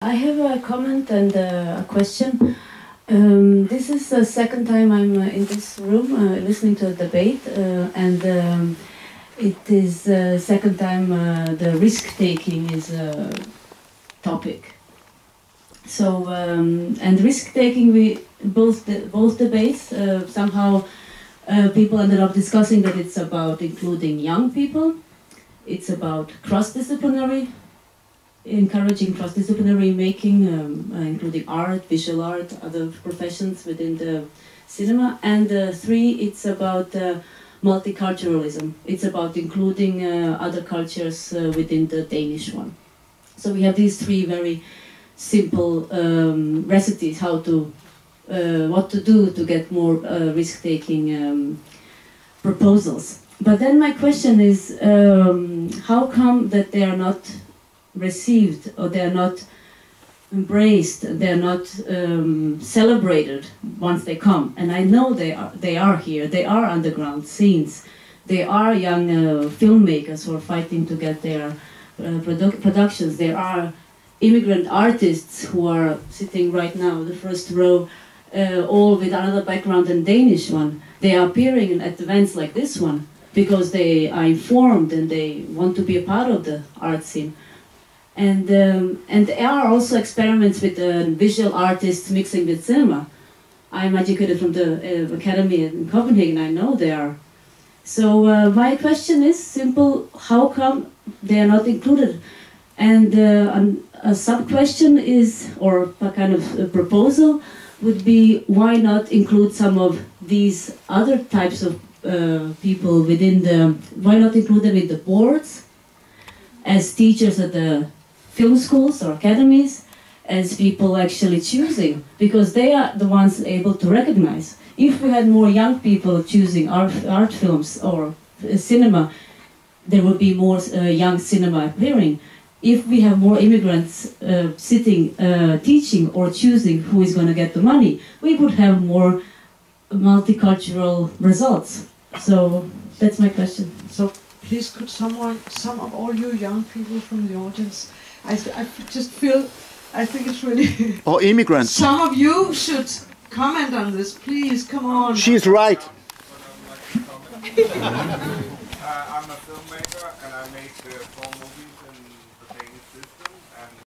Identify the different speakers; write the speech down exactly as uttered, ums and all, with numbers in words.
Speaker 1: I have a comment and a question. Um, this is the second time I'm uh, in this room uh, listening to the debate, uh, and um, it is the second time uh, the risk-taking is a topic. So, um, and risk-taking, we both the, both debates uh, somehow uh, people ended up discussing that it's about including young people, it's about cross-disciplinary, encouraging cross-disciplinary making, um, uh, including art, visual art, other professions within the cinema, and uh, three, it's about uh, multiculturalism. It's about including uh, other cultures uh, within the Danish one. So we have these three very simple um, recipes how to, uh, what to do to get more uh, risk-taking um, proposals. But then my question is, um, how come that they are not received, or they are not embraced, they are not um, celebrated once they come? And I know they are, they are here, they are underground scenes, they are young uh, filmmakers who are fighting to get their uh, produ productions, there are immigrant artists who are sitting right now, the first row, uh, all with another background than Danish one. They are appearing at events like this one because they are informed and they want to be a part of the art scene. And, um, and there are also experiments with uh, visual artists mixing with cinema. I'm educated from the uh, academy in Copenhagen, I know they are. So uh, my question is simple, how come they are not included? And uh, a sub-question is, or a kind of a proposal, would be why not include some of these other types of uh, people within the, why not include them in the boards, as teachers at the film schools or academies, as people actually choosing, because they are the ones able to recognize. If we had more young people choosing art, art films or uh, cinema, there would be more uh, young cinema appearing. If we have more immigrants uh, sitting, uh, teaching or choosing who is going to get the money, we would have more multicultural results. So that's my question.
Speaker 2: So please could someone, some of all you young people from the audience, I, I just feel, I think it's really...
Speaker 3: Or immigrants.
Speaker 2: Some of you should comment on this, please, come on.
Speaker 3: She's right.
Speaker 4: uh, I'm a filmmaker and I make uh, four movies.